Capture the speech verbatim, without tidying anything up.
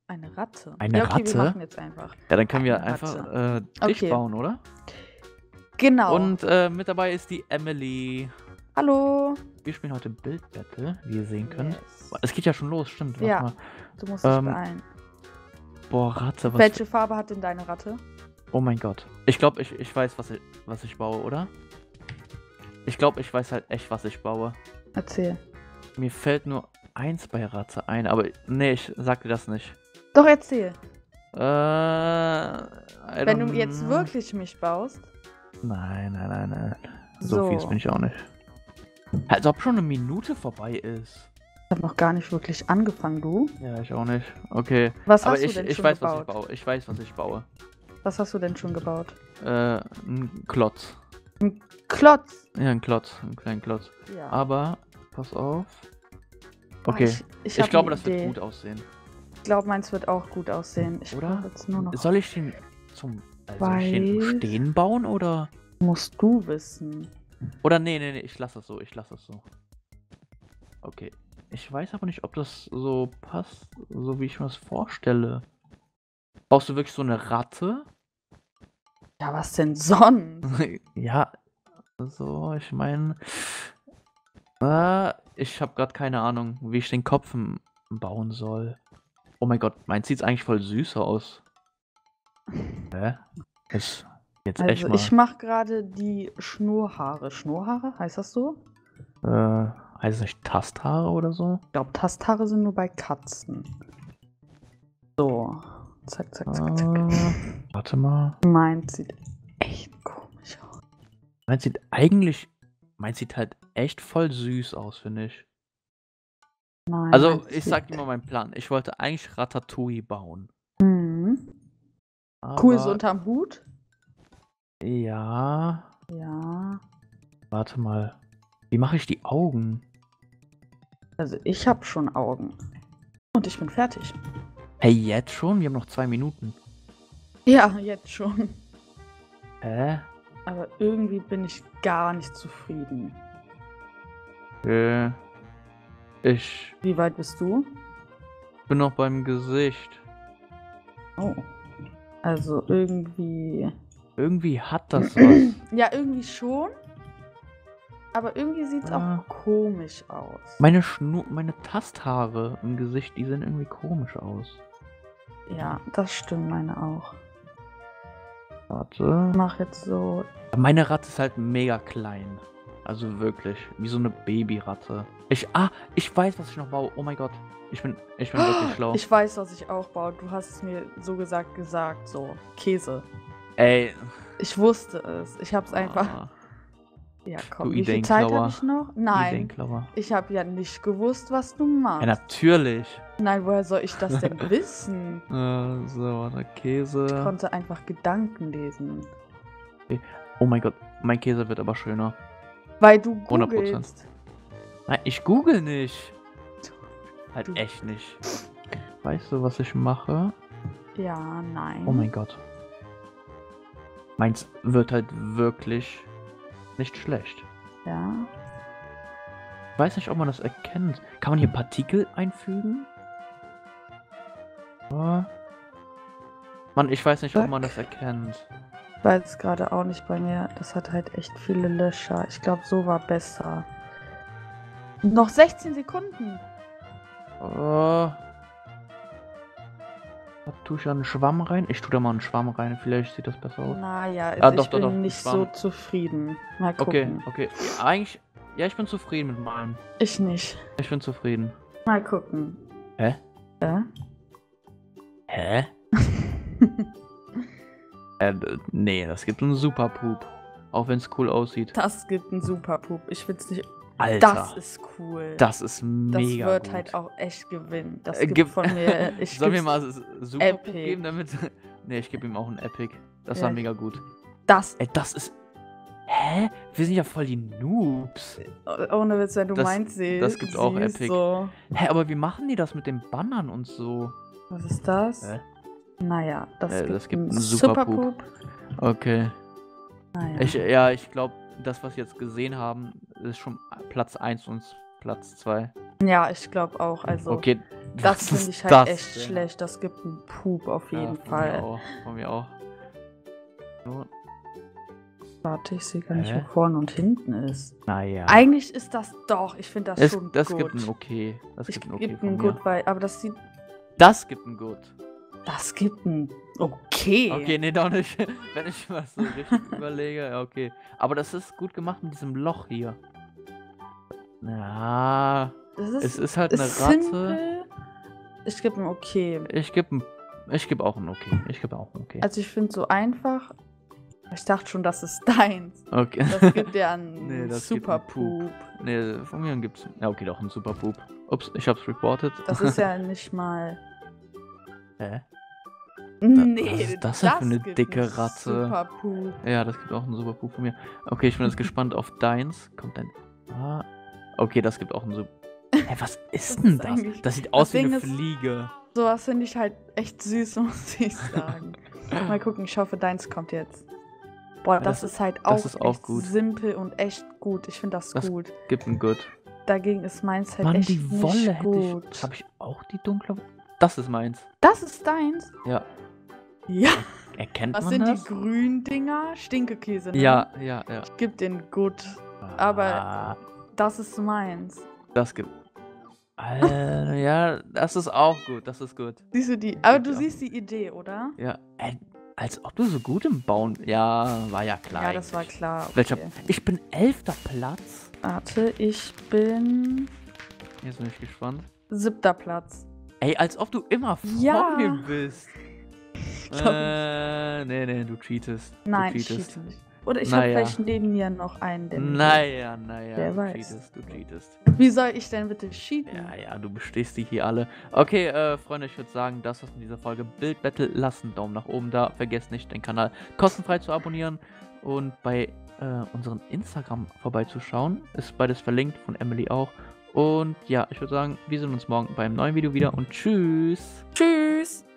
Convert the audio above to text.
Eine Ratte? Eine Ja, okay, wir Ratte? machen jetzt einfach Ja, dann können wir eine einfach Ratte. äh, dich Okay. bauen, oder? Genau. Und äh, mit dabei ist die Emily. Hallo. Wir spielen heute Bildbattle, wie ihr sehen könnt. Yes. Es geht ja schon los, stimmt. Warte Ja, mal. du musst dich Ähm, beeilen. Boah, Ratte, was. Welche Farbe hat denn deine Ratte? Oh mein Gott. Ich glaube, ich, ich weiß, was ich, was ich baue, oder? Ich glaube, ich weiß halt echt, was ich baue. Erzähl. Mir fällt nur eins bei Ratte ein, aber nee, ich sag dir das nicht. Doch, erzähl. Äh, I Wenn don't du jetzt know. wirklich mich baust. Nein, nein, nein, nein. So, So. fies bin ich auch nicht. Als ob schon eine Minute vorbei ist. Ich habe noch gar nicht wirklich angefangen, du. Ja, ich auch nicht. Okay. Was Aber hast du ich, denn ich schon weiß, gebaut? was ich baue. Ich weiß, was ich baue. Was hast du denn schon gebaut? Äh, ein Klotz. Ein Klotz. Ja, ein Klotz. Einen kleinen Klotz. Ja. Aber, pass auf. Ah, Okay. Ich, ich, Ich hab glaube, eine das wird Idee. gut aussehen. Ich glaube, meins wird auch gut aussehen. Ich Oder? brauche jetzt nur noch. Soll ich den zum also soll ich den im Weiß. Stehen bauen oder? Musst du wissen. Oder nee, nee, nee, ich lasse das so, ich lasse das so. Okay. Ich weiß aber nicht, ob das so passt, so wie ich mir das vorstelle. Brauchst du wirklich so eine Ratte? Ja, was denn sonst? Ja, so, ich meine. Äh, ich habe gerade keine Ahnung, wie ich den Kopf m- bauen soll. Oh mein Gott, meins sieht eigentlich voll süß aus. Hä? Ist jetzt echt Also mal. ich mache gerade die Schnurhaare. Schnurhaare? Heißt das so? Äh, heißt es nicht Tasthaare oder so? Ich glaube, Tasthaare sind nur bei Katzen. So. Zack, zack, zack, zack. Äh, warte mal. Meins sieht echt komisch aus. Meins sieht eigentlich. Meins sieht halt echt voll süß aus, finde ich. Nein, Also, meins ich sieht- sag dir mal meinen Plan. Ich wollte eigentlich Ratatouille bauen. Mhm. Aber, Kuh ist unterm Hut? Ja. Ja. Warte mal. Wie mache ich die Augen? Also ich habe schon Augen. Und ich bin fertig. Hey, jetzt schon? Wir haben noch zwei Minuten. Ja, jetzt schon. Hä? Aber irgendwie bin ich gar nicht zufrieden. Äh, ich Wie weit bist du? bin noch beim Gesicht. Oh. Also irgendwie. Irgendwie hat das was. Ja, irgendwie schon. Aber irgendwie sieht es Ah. auch komisch aus. Meine Schnur, meine Tasthaare im Gesicht, die sehen irgendwie komisch aus. Ja, das stimmt, meine auch. Warte. Ich mach jetzt so. Meine Ratte ist halt mega klein. Also wirklich. Wie so eine Babyratte. Ich. Ah, ich weiß, was ich noch baue. Oh mein Gott. Ich bin. Ich bin wirklich schlau. Ich weiß, was ich auch baue. Du hast es mir so gesagt gesagt. So. Käse. Ey. Ich wusste es. Ich hab's einfach. Ah, Ja, komm. du Wie viel Zeit Ideenklauer. habe ich noch? Nein. Ideenklauer. Ich habe ja nicht gewusst, was du machst. Ja, natürlich. Nein, woher soll ich das denn wissen? Äh, so, warte. Ich Käse. konnte einfach Gedanken lesen. Oh mein Gott. Mein Käse wird aber schöner. Weil du hundert googelst. Nein, ich google nicht. Halt Du- echt nicht. Weißt du, was ich mache? Ja, nein. Oh mein Gott. Meins wird halt wirklich nicht schlecht. Ja. Ich weiß nicht, ob man das erkennt. Kann man hier Partikel einfügen? Oh. Mann, ich weiß nicht, ob man das erkennt. Ich weiß es gerade auch nicht bei mir. Das hat halt echt viele Löcher. Ich glaube, so war besser. Noch sechzehn Sekunden. Oh. Da tue ich ja einen Schwamm rein. Ich tue da mal einen Schwamm rein. Vielleicht sieht das besser aus. Naja, also Ah, ich doch, doch, bin doch, nicht Schwamm. so zufrieden. Mal Okay, gucken. okay. Ja, eigentlich. Ja, ich bin zufrieden mit meinem. Ich nicht. Ich bin zufrieden. Mal gucken. Hä? Äh? Hä? äh, d- nee, das gibt einen super Poop. Auch wenn es cool aussieht. Das gibt einen super Pup. Ich find's nicht. Alter. Das ist cool. Das ist Das mega wird gut. halt auch echt gewinnen. Das Äh, gibt gib- von mir. Ich Sollen wir geb's- mal s- super Poop Epic. geben, damit. Nee, ich gebe ihm auch einen Epic. Das Ja, war ich- mega gut. Das. Ey, das ist. Hä? Wir sind ja voll die Noobs. Ohne Witz, wenn du Das- meins siehst. das gibt auch siehst Epic. So. Hä, aber wie machen die das mit den Bannern und so? Was ist das? Hä? Naja, das, Äh, gibt, das gibt einen einen Super Superpoop. Okay. Naja. Ich, ja, ich glaube, das, was wir jetzt gesehen haben, ist schon Platz eins und Platz zwei. ja, ich glaube auch. Also, Okay, Das Was finde ist ich halt das echt denn? schlecht. Das gibt einen Pup auf Ja, jeden von mir Fall. auch. Von mir auch. Nur, Warte, ich sehe gar nicht, Hä? wo vorne und hinten ist. naja. Eigentlich ist das doch, ich finde das Es, schon das gut. gibt ein Okay. Das Ich gibt ein Okay gebe von ein mir. gut, weil, aber das sieht, Das gibt ein Gut. das gibt ein Okay. Okay, nee, doch nicht. Wenn ich mal so richtig überlege, ja, okay. Aber das ist gut gemacht mit diesem Loch hier. Ja, Das es ist, ist halt eine ist Ratte. simpel. Ich gebe ein Okay. Ich gebe ich geb auch ein Okay. Ich gebe auch ein Okay. Also ich finde so einfach. Ich dachte schon, das ist deins. Okay. Das gibt ja einen Nee, das gibt Super einen Pup. Pup. Nee, von mir gibt's. Ja, okay, doch, ein Super Poop. Ups, ich hab's reported. Das ist ja nicht mal. Hä? Nee, was ist das denn für eine gibt dicke einen Ratte? Super Pup. Ja, das gibt auch einen Super Poop von mir. Okay, ich bin jetzt gespannt auf deins. Kommt dein. Ah. Okay, das gibt auch einen Super. Hä, was ist Das denn ist das? eigentlich- Das sieht aus wie Ding eine ist- Fliege. Sowas finde ich halt echt süß, muss ich sagen. Mal gucken, ich hoffe, deins kommt jetzt. Boah, Ja, das, das- ist halt das auch, ist auch echt gut. simpel und echt gut. Ich finde das, Das gut. Gibt ein Good. Dagegen ist meins halt Mann, echt die nicht Wolle hätte gut. ich. Habe ich auch die dunkle? Das ist meins. Das ist deins? Ja. Ja. Erkennt Was man sind das? die grünen Dinger? Stinkekäse, ne? Ja, ja, ja. Ich geb den gut. Aber- Ah, Das ist meins. das gibt. Alter, ja, das ist auch gut. Das ist gut. Siehst du die? Aber du Ja. siehst die Idee, oder? Ja, äh, als ob du so gut im Bauen. Ja, war ja klar. Ja, das war eigentlich. klar. Welcher? Okay. Ich bin elfter Platz. Warte, ich bin Jetzt bin ich gespannt. siebter Platz. Ey, als ob du immer vor Ja. mir bist. glaub äh, nee, nee, du cheatest. Nein, du ich cheatest. cheate nicht. Oder ich habe Naja. vielleicht neben mir noch einen, der. Naja, naja, Wer du weiß. cheatest, du cheatest. Wie soll ich denn bitte cheaten? Ja, ja, du bestehst die hier alle. Okay, äh, Freunde, ich würde sagen, das war's mit dieser Folge Build Battle. Lasst einen Daumen nach oben da. Vergesst nicht, den Kanal kostenfrei zu abonnieren und bei äh, unserem Instagram vorbeizuschauen. Ist beides verlinkt, von Emily auch. Und ja, ich würde sagen, wir sehen uns morgen beim neuen Video wieder und tschüss. Tschüss!